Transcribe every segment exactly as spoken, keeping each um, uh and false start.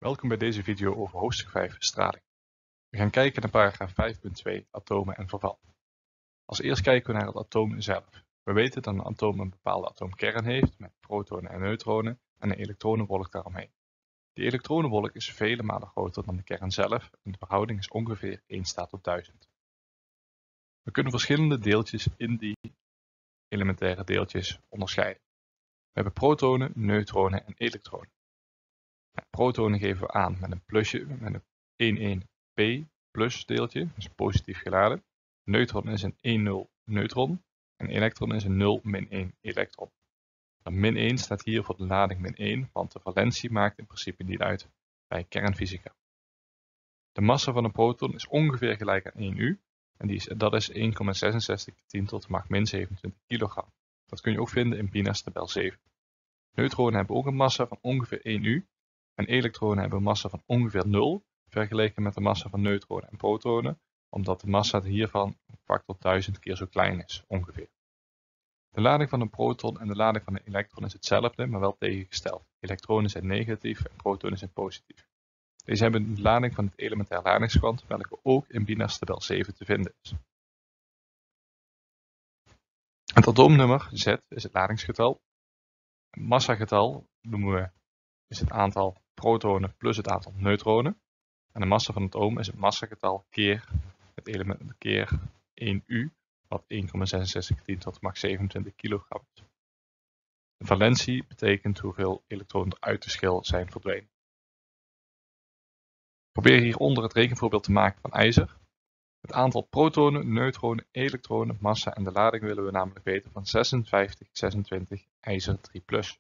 Welkom bij deze video over hoofdstuk vijf straling. We gaan kijken naar paragraaf vijf punt twee atomen en verval. Als eerst kijken we naar het atoom zelf. We weten dat een atoom een bepaalde atoomkern heeft met protonen en neutronen en een elektronenwolk daaromheen. Die elektronenwolk is vele malen groter dan de kern zelf en de verhouding is ongeveer één staat tot duizend. We kunnen verschillende deeltjes in die elementaire deeltjes onderscheiden. We hebben protonen, neutronen en elektronen. Protonen geven we aan met een plusje, met een één één p plus deeltje, dus positief geladen. Neutron is een één nul neutron en elektron is een nul min één elektron. Dan min één staat hier voor de lading min één, want de valentie maakt in principe niet uit bij kernfysica. De massa van een proton is ongeveer gelijk aan één u en die is, dat is één komma zesenzestig keer tien tot de macht min zevenentwintig kilogram. Dat kun je ook vinden in Bina's tabel zeven. Neutronen hebben ook een massa van ongeveer één u. En elektronen hebben een massa van ongeveer nul, vergeleken met de massa van neutronen en protonen, omdat de massa hiervan een factor duizend keer zo klein is, ongeveer. De lading van een proton en de lading van een elektron is hetzelfde, maar wel tegengesteld. Elektronen zijn negatief en protonen zijn positief. Deze hebben de lading van het elementair ladingskwant, welke ook in Bina's tabel zeven te vinden is. Het atoomnummer Z is het ladingsgetal. Het massagetal noemen we is het aantal protonen plus het aantal neutronen. En de massa van het atoom is het massagetal keer het element keer één u, wat één komma zesenzestig keer tien tot de macht zevenentwintig kilogram is. De valentie betekent hoeveel elektronen er uit de schil zijn verdwenen. Probeer hieronder het rekenvoorbeeld te maken van ijzer. Het aantal protonen, neutronen, elektronen, massa en de lading willen we namelijk weten van zesenvijftig, zesentwintig, ijzer drie plus.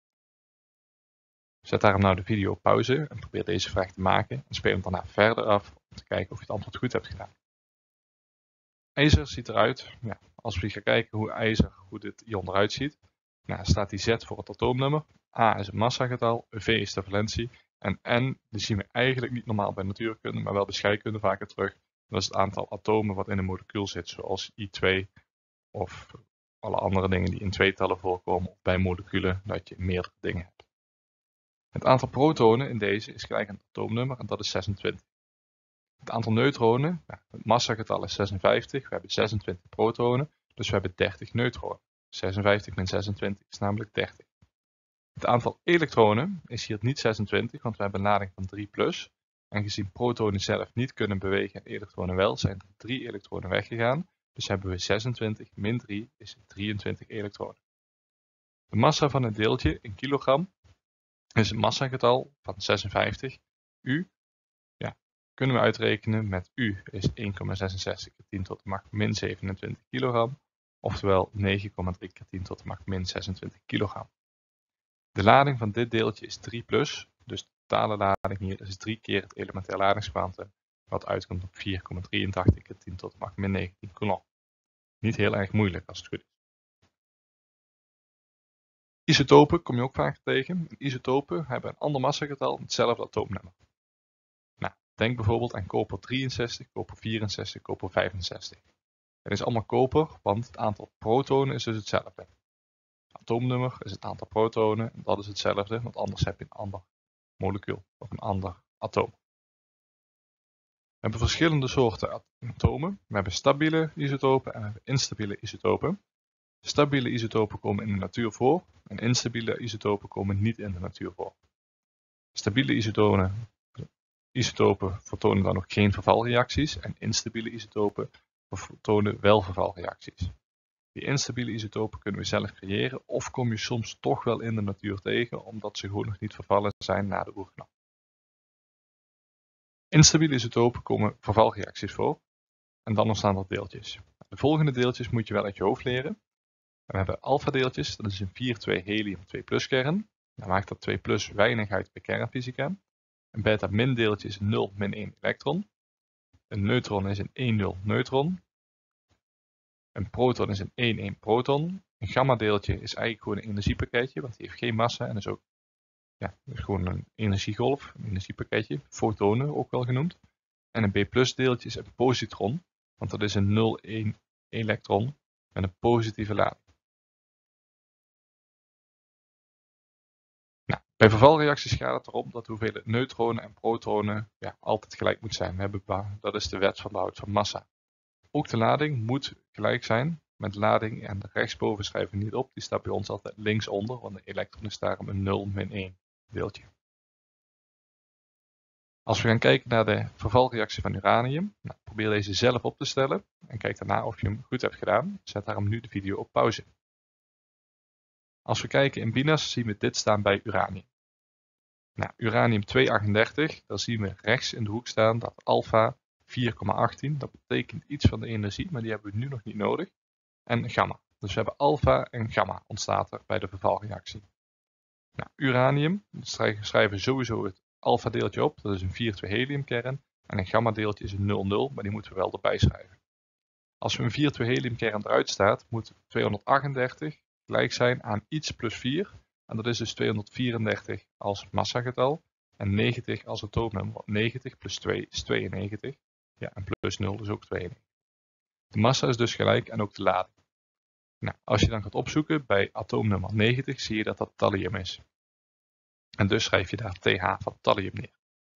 Zet daarom nou de video op pauze en probeer deze vraag te maken en speel hem daarna verder af om te kijken of je het antwoord goed hebt gedaan. IJzer ziet eruit, ja, als we gaan kijken hoe ijzer, hoe dit hieronder uitziet, nou, staat die Z voor het atoomnummer, A is het massagetal, V is de valentie en N, die zien we eigenlijk niet normaal bij natuurkunde, maar wel bij scheikunde vaker terug. Dat is het aantal atomen wat in een molecuul zit, zoals I twee of alle andere dingen die in tweetallen voorkomen of bij moleculen dat je meerdere dingen hebt. Het aantal protonen in deze is gelijk aan het atoomnummer en dat is zesentwintig. Het aantal neutronen, nou, het massagetal is zesenvijftig, we hebben zesentwintig protonen, dus we hebben dertig neutronen. zesenvijftig min zesentwintig is namelijk dertig. Het aantal elektronen is hier niet zesentwintig, want we hebben een lading van drie plus. En gezien protonen zelf niet kunnen bewegen en elektronen wel, zijn er drie elektronen weggegaan. Dus hebben we zesentwintig min drie is drieëntwintig elektronen. De massa van het deeltje in kilogram is het massagetal van zesenvijftig. U ja, kunnen we uitrekenen met U is één komma zesenzestig keer tien tot de macht min zevenentwintig kilogram. Oftewel negen komma drie keer tien tot de macht min zesentwintig kilogram. De lading van dit deeltje is drie plus, dus de totale lading hier is drie keer het elementair ladingskwantum, wat uitkomt op vier komma drieëntachtig keer tien tot de macht min negentien coulomb. Niet heel erg moeilijk als het goed is. Isotopen kom je ook vaak tegen. Isotopen hebben een ander massagetal met hetzelfde atoomnummer. Nou, denk bijvoorbeeld aan koper drieënzestig, koper vierenzestig, koper vijfenzestig. Het is allemaal koper, want het aantal protonen is dus hetzelfde. Het atoomnummer is het aantal protonen en dat is hetzelfde, want anders heb je een ander molecuul of een ander atoom. We hebben verschillende soorten atomen. We hebben stabiele isotopen en we hebben instabiele isotopen. Stabiele isotopen komen in de natuur voor en instabiele isotopen komen niet in de natuur voor. Stabiele isotopen, isotopen vertonen dan ook geen vervalreacties en instabiele isotopen vertonen wel vervalreacties. Die instabiele isotopen kunnen we zelf creëren of kom je soms toch wel in de natuur tegen omdat ze gewoon nog niet vervallen zijn na de oerknal. Instabiele isotopen komen vervalreacties voor en dan ontstaan er deeltjes. De volgende deeltjes moet je wel uit je hoofd leren. We hebben alpha deeltjes, dat is een vier twee helium twee plus kern. Dan maakt dat twee plus weinig uit bij kernfysica. Een beta min deeltje is een nul min één elektron. Een neutron is een één nul neutron. Een proton is een één één proton. Een gamma deeltje is eigenlijk gewoon een energiepakketje, want die heeft geen massa en is ook ja, is gewoon een energiegolf, een energiepakketje, fotonen ook wel genoemd. En een B plus deeltje is een positron, want dat is een nul één elektron met een positieve lading. Nou, Bij vervalreacties gaat het erom dat de hoeveelheid neutronen en protonen ja, altijd gelijk moet zijn. We hebben, dat is de wet van behoud van massa. Ook de lading moet gelijk zijn. Met lading en rechtsboven schrijven we niet op. Die staat bij ons altijd linksonder, want de elektron is daarom een nul min één deeltje. Als we gaan kijken naar de vervalreactie van uranium, nou, probeer deze zelf op te stellen en kijk daarna of je hem goed hebt gedaan. Zet daarom nu de video op pauze. Als we kijken in bina's zien we dit staan bij uranium. Nou, uranium tweehonderdachtendertig, daar zien we rechts in de hoek staan dat alfa vier komma achttien, dat betekent iets van de energie, maar die hebben we nu nog niet nodig. En gamma. Dus we hebben alfa en gamma ontstaat er bij de vervalreactie. Nou, uranium, we schrijven sowieso het alfa deeltje op, dat is een vier twee heliumkern. En een gamma deeltje is een nul nul, maar die moeten we wel erbij schrijven. Als we een vier twee heliumkern eruit staat, moet tweehonderdachtendertig gelijk zijn aan iets plus vier. En dat is dus tweehonderdvierendertig als massagetal. En negentig als atoomnummer. negentig plus twee is tweeënnegentig. Ja, en plus nul is ook tweeënnegentig. De massa is dus gelijk en ook de lading. Nou, als je dan gaat opzoeken bij atoomnummer negentig, zie je dat dat thallium is. En dus schrijf je daar T H van thallium neer.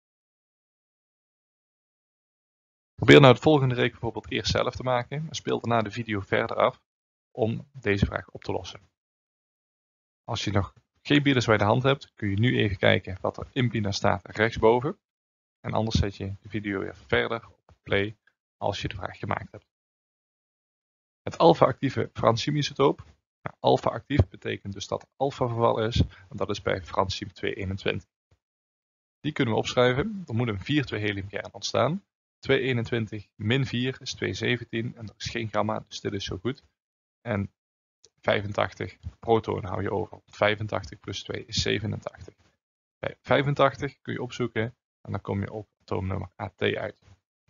Probeer nou het volgende reken bijvoorbeeld eerst zelf te maken en speel daarna de video verder af om deze vraag op te lossen. Als je nog geen binas bij de hand hebt, kun je nu even kijken wat er in bina staat rechtsboven. En anders zet je de video weer verder op play als je de vraag gemaakt hebt. Het alfa-actieve franciumisotoop. Nou, alfa-actief betekent dus dat er alfa-verval is en dat is bij francium tweehonderdeenentwintig. Die kunnen we opschrijven. Er moet een vier twee heliumkern ontstaan. tweehonderdeenentwintig min vier is tweehonderdzeventien en er is geen gamma, dus dit is zo goed. En vijfentachtig protonen hou je over. vijfentachtig plus twee is zevenentachtig. Bij vijfentachtig kun je opzoeken en dan kom je op atoomnummer A T uit.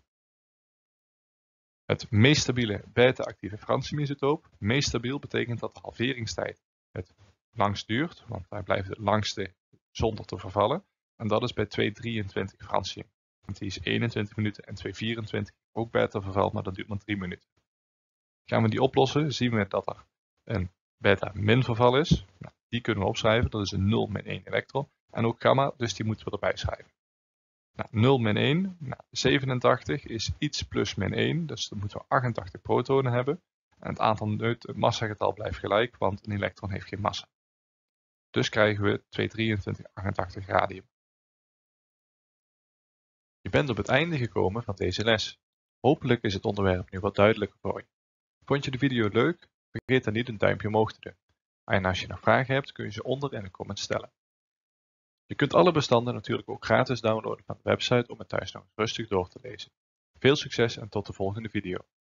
Het meest stabiele beta-actieve franciumisotoop. Meest stabiel betekent dat de halveringstijd het langst duurt, want daar blijft het langste zonder te vervallen. En dat is bij tweehonderddrieëntwintig francium. Want die is eenentwintig minuten en tweehonderdvierentwintig ook beta-verval, maar dat duurt maar drie minuten. Gaan we die oplossen, zien we dat er een beta-min verval is. Nou, die kunnen we opschrijven, dat is een nul min één elektron. En ook gamma, dus die moeten we erbij schrijven. Nou, nul min één, nou, zevenentachtig is iets plus min één, dus dan moeten we achtentachtig protonen hebben. En het aantal het massagetal blijft gelijk, want een elektron heeft geen massa. Dus krijgen we tweehonderddrieëntwintig achtentachtig radium. Je bent op het einde gekomen van deze les. Hopelijk is het onderwerp nu wat duidelijker voor je. Vond je de video leuk? Vergeet dan niet een duimpje omhoog te doen. En als je nog vragen hebt, kun je ze onder in de comments stellen. Je kunt alle bestanden natuurlijk ook gratis downloaden van de website om het thuis nog eens rustig door te lezen. Veel succes en tot de volgende video.